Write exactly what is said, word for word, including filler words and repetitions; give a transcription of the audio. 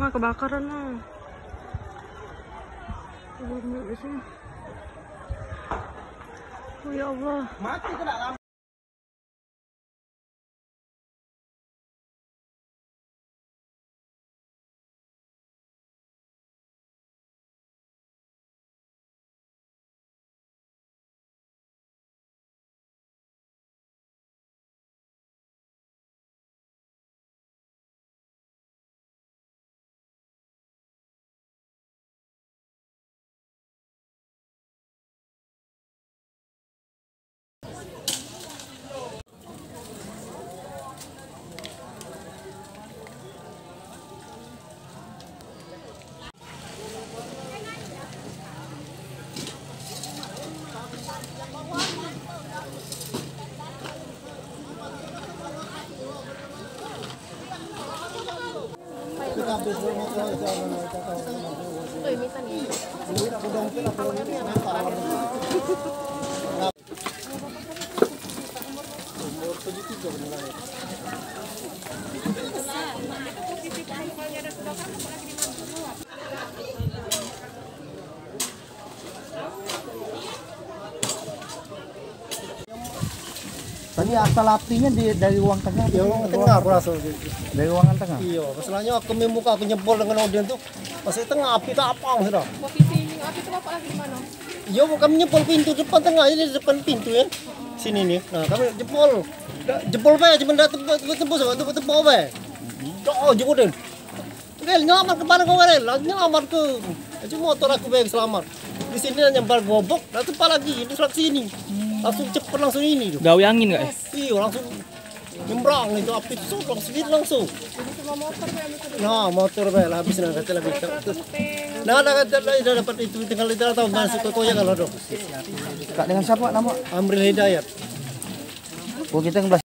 mah kebakaran mah. Oh ya Allah. Mati kena lampu. Tadi asal apinya di, dari ruang tengah. Iya, ruang tengah aku rasa. Dari ruangan tengah. Iya, masalahnya aku membuka aku nyebol dengan audien tuh. Pas di tengah api tak apa sudah. Posisi api itu bapak lagi di mana? Iya, kami nyebol pintu depan tengah ini di depan pintu ya. Sini nih. Nah, kami jebol. Jebol bae cuma dah tembus tembus tembus bae. Oh, jebol. Oke, nyelamat ke mana kau rel? Nyelamat ke. Cuma motor aku bae selamat. Di sini nyembal gobok, dah tempat lagi di sebelah sini. Langsung cepet langsung ini tuh. Gawe angin nggak ya? Iya, langsung nyembrang itu api itu langsung langsung. Jadi semua motor kayak gitu. Nah, motor bae lah habis nak kata lagi. Nah, ada kata dah dapat itu tinggal tidak tahu mana situ koyak kalau dong. Kak dengan siapa nama? Amril Hidayat. Oh kita ngebelas.